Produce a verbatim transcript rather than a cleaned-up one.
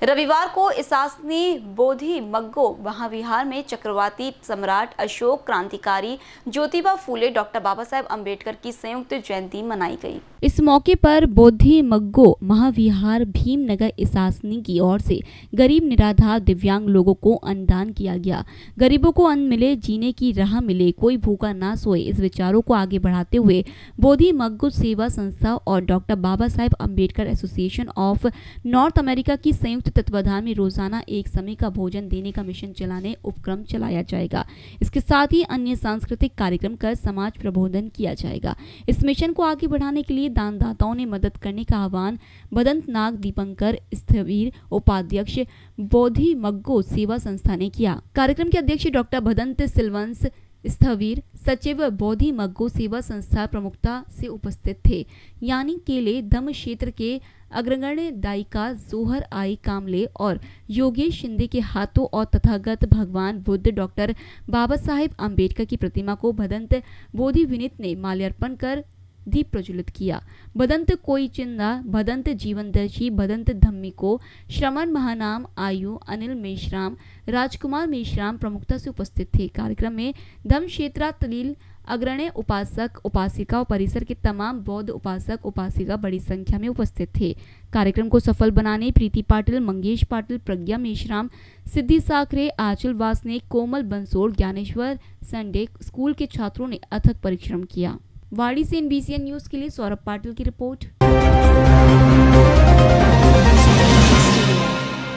रविवार को इसासनी बोधि मग्गो महाविहार में चक्रवर्ती सम्राट अशोक, क्रांतिकारी ज्योतिबा फूले, डॉक्टर बाबा साहेब अम्बेडकर की संयुक्त जयंती मनाई गई। इस मौके पर बोधि मग्गो महाविहार भीमनगर इसासनी की ओर से गरीब, निराधार, दिव्यांग लोगों को अन्नदान किया गया। गरीबों को अन्न मिले, जीने की राह मिले, कोई भूखा ना सोए, इस विचारों को आगे बढ़ाते हुए बोधि मग्गो सेवा संस्था और doctor Baba Saheb Ambedkar association of North America की संयुक्त तत्वाधान में रोजाना एक समय का भोजन देने का मिशन चलाने उपक्रम चलाया जाएगा। इसके साथ ही अन्य सांस्कृतिक कार्यक्रम कर समाज प्रबोधन किया जाएगा। इस मिशन को आगे बढ़ाने के लिए दानदाताओं ने मदद करने का आह्वान बदंत नाग दीपंकर स्थवीर, उपाध्यक्ष बोधि मग्गो सेवा संस्था ने किया। कार्यक्रम के अध्यक्ष डॉक्टर भदंत सिलवंश स्थवीर, सचिव बोधि मग्गो सेवा संस्था प्रमुखता से उपस्थित थे। यानी केले धम्म क्षेत्र के अग्रगण्य दायिका जोहर आई कामले और योगेश शिंदे के हाथों और तथागत भगवान बुद्ध डॉक्टर बाबा साहेब अम्बेडकर की प्रतिमा को भदंत बोधि विनीत ने माल्यार्पण कर दीप प्रज्वलित किया। भदंत कोई चिंदा, भदंत जीवनदर्शी, भदंत धम्मिको, श्रमण महानाम, आयु, अनिल मेश्राम, राजकुमार मेश्राम प्रमुखता से उपस्थित थे। कार्यक्रम में धम्म क्षेत्र तलील अग्रण्य उपासक उपासिका और परिसर के तमाम बौद्ध उपासक उपासिका बड़ी संख्या में उपस्थित थे। कार्यक्रम को सफल बनाने प्रीति पाटिल, मंगेश पाटिल, प्रज्ञा मेश्राम, सिद्धि साकरे, आंचल वासने, कोमल बंसोड़, ज्ञानेश्वर संडे स्कूल के छात्रों ने अथक परिश्रम किया। वाड़ी से एनबीसीएन न्यूज के लिए सौरभ पाटिल की रिपोर्ट।